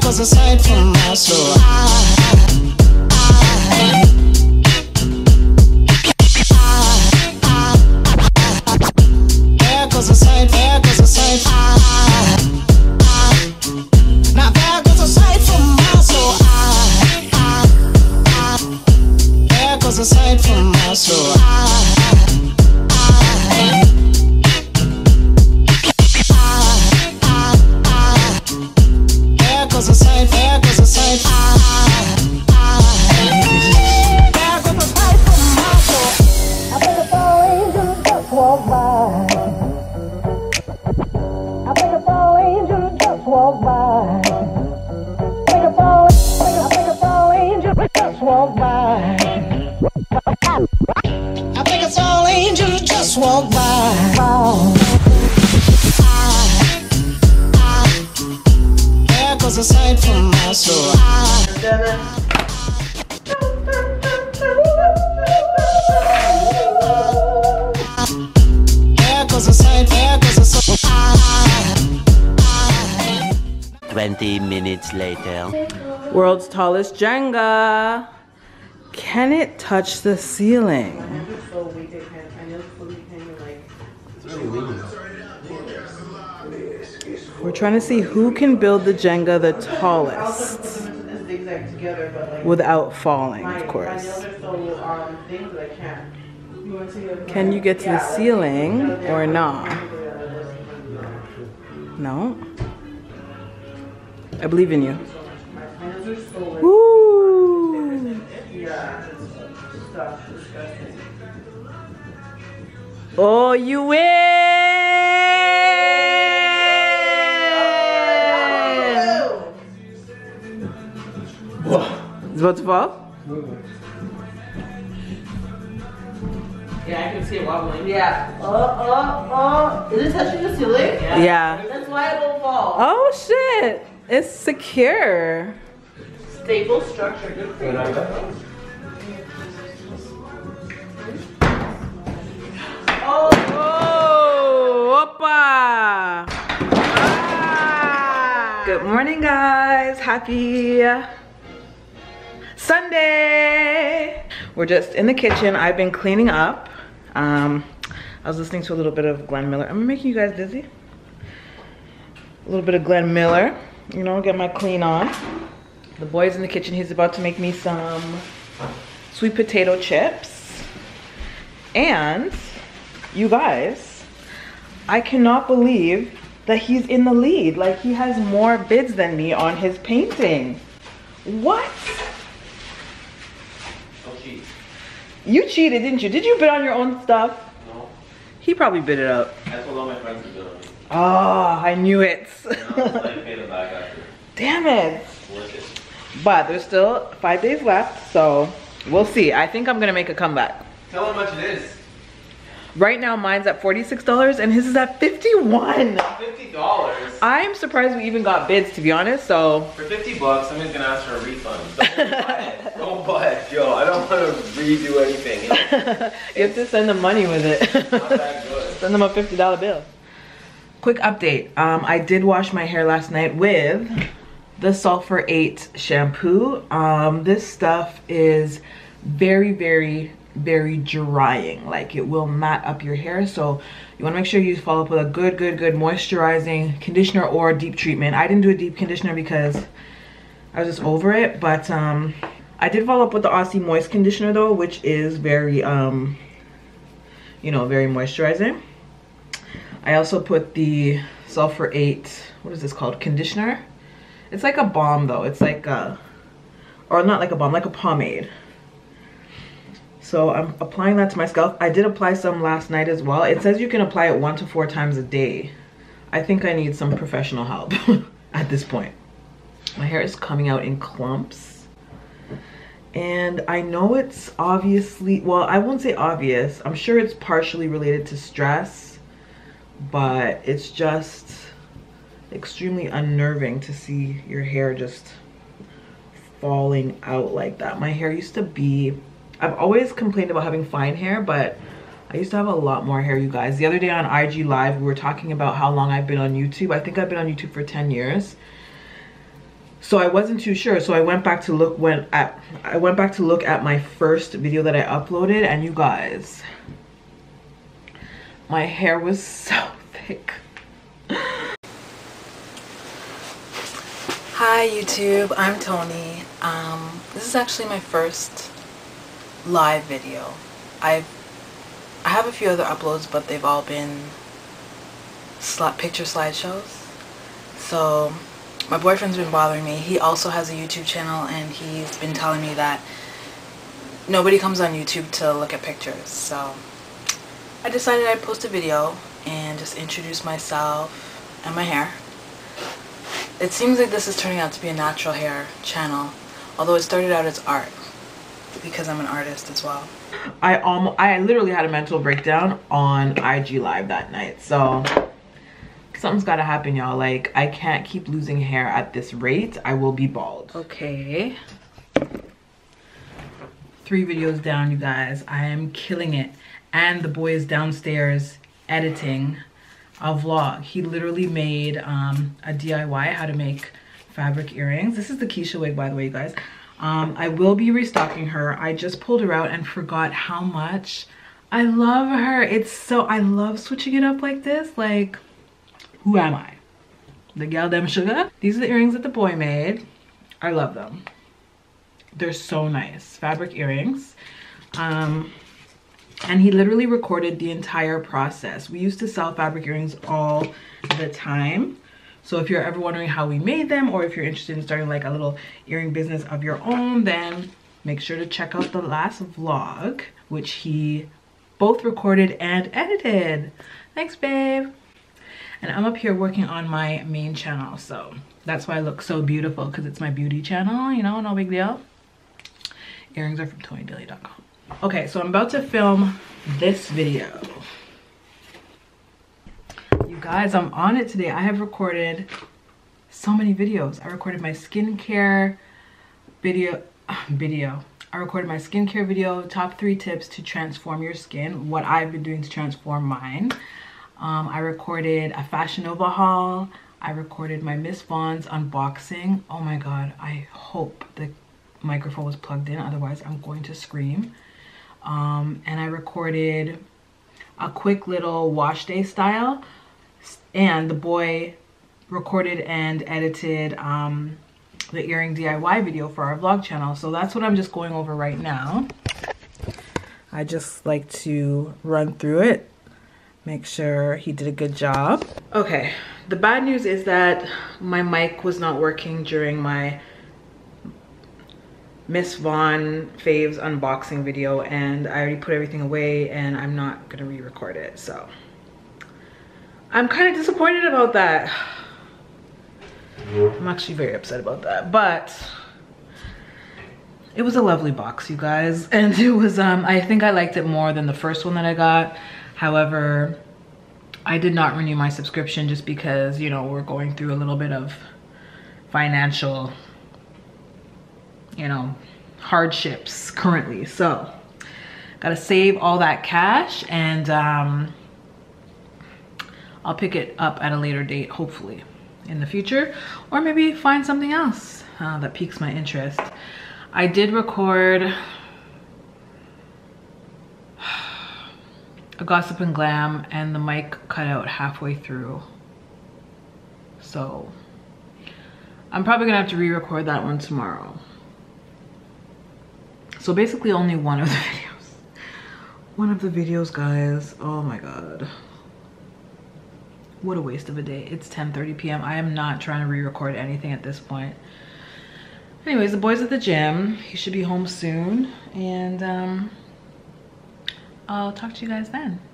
goes a sight from my soul. There goes a sight, there goes a sight. Now there goes a sight from my soul. There goes a sight from my soul. There goes a sight, there goes a sight. There goes a sight from my soul. I think a fallen angel just walked by. I think a fallen angel just walked by. I think a fallen angel just walked by. I think it's all angels just walk by. There goes a sight from my soul. There goes a sight, there goes a sight. 20 minutes later. World's tallest Jenga. Can it touch the ceiling? We're trying to see who can build the Jenga the tallest without falling, of course. Can you get to the ceiling or not? No? I believe in you. Woo! Oh, you win! It's about to fall? Yeah, I can see it wobbling. Yeah. Is it touching the ceiling? Yeah. That's why it won't fall. Oh shit! It's secure. Stable structure. Good for you. Oh, oppa! Ah. Good morning, guys. Happy Sunday. We're just in the kitchen. I've been cleaning up. I was listening to a little bit of Glenn Miller. I'm making you guys dizzy. A little bit of Glenn Miller. You know, get my clean on. The boy's in the kitchen. He's about to make me some sweet potato chips. And you guys, I cannot believe that he's in the lead. Like, he has more bids than me on his painting. What? Don't cheat. You cheated, didn't you? Did you bid on your own stuff? No. He probably bid it up. I told all my friends to bid on me. Oh, I knew it. And I'll pay them back after. Damn it. Worth it. But there's still 5 days left, so we'll see. I think I'm gonna make a comeback. Tell how much it is. Right now, mine's at $46 and his is at $51. $50. I'm surprised we even got bids, to be honest, so. For 50 bucks, somebody's gonna ask for a refund. Don't buy it. Don't buy it, yo. I don't want to redo anything. You have to send them money with it. Not that good. Send them a $50 bill. Quick update. I did wash my hair last night with the Sulfur 8 shampoo. This stuff is very, very, very drying. Like, it will mat up your hair, so you want to make sure you follow up with a good moisturizing conditioner or deep treatment. I didn't do a deep conditioner because I was just over it, but I did follow up with the Aussie Moist conditioner though, which is very you know, very moisturizing. I also put the Sulfur 8, what is this called, conditioner. It's like a balm though. It's like a, or not like a balm, like a pomade. So I'm applying that to my scalp. I did apply some last night as well. It says you can apply it 1 to 4 times a day. I think I need some professional help at this point. My hair is coming out in clumps. And I know it's obviously, well, I won't say obvious. I'm sure it's partially related to stress, but it's just extremely unnerving to see your hair just falling out like that. My hair used to be, I've always complained about having fine hair, but I used to have a lot more hair, you guys. The other day on IG Live, we were talking about how long I've been on YouTube. I think I've been on YouTube for 10 years. So I wasn't too sure. So I went back to look at my first video that I uploaded, and you guys, my hair was so thick. Hi YouTube, I'm Tony. This is actually my first live video. I have a few other uploads, but they've all been picture slideshows. So my boyfriend's been bothering me. He also has a YouTube channel, and he's been telling me that nobody comes on YouTube to look at pictures. So I decided I'd post a video and just introduce myself and my hair. It seems like this is turning out to be a natural hair channel, although it started out as art because I'm an artist as well. I literally had a mental breakdown on IG Live that night. So something's gotta happen, y'all. Like, I can't keep losing hair at this rate. I will be bald. Okay. 3 videos down, you guys. I am killing it. And the boy is downstairs editing a vlog. He literally made a DIY how to make fabric earrings. This is the Keisha wig, by the way, you guys. I will be restocking her. I just pulled her out and forgot how much I love her. I love switching it up like this. Like, who am I? The gal dem sugar. These are the earrings that the boy made. I love them. They're so nice. Fabric earrings. And he literally recorded the entire process. We used to sell fabric earrings all the time. So if you're ever wondering how we made them, or if you're interested in starting like a little earring business of your own, then make sure to check out the last vlog, which he both recorded and edited. Thanks, babe. And I'm up here working on my main channel. So that's why I look so beautiful, because it's my beauty channel, you know, no big deal. Earrings are from TonyDaily.com. Okay, so I'm about to film this video. You guys, I'm on it today. I have recorded so many videos. I recorded my skincare video. I recorded my skincare video, top 3 tips to transform your skin, what I've been doing to transform mine. I recorded a Fashion Nova haul. I recorded my Miss Vaughn's unboxing. Oh my God, I hope the microphone was plugged in, otherwise I'm going to scream. And I recorded a quick little wash day style, and the boy recorded and edited the earring DIY video for our vlog channel. So that's what I'm just going over right now. I just like to run through it, make sure he did a good job. Okay, the bad news is that my mic was not working during my Miss Vaughn faves unboxing video, and I already put everything away, and I'm not gonna re-record it. So I'm kind of disappointed about that. I'm actually very upset about that, but it was a lovely box, you guys, and it was I think I liked it more than the first one that I got. However, I did not renew my subscription just because, you know, we're going through a little bit of financial, you know, hardships currently. So gotta save all that cash, and I'll pick it up at a later date, hopefully in the future, or maybe find something else that piques my interest. I did record a Gossip and Glam, and the mic cut out halfway through, so I'm probably gonna have to re-record that one tomorrow. So basically only one of the videos. One of the videos, guys. Oh my God. What a waste of a day. It's 10:30 p.m. I am not trying to re-record anything at this point. Anyways, the boy's at the gym. He should be home soon. And I'll talk to you guys then.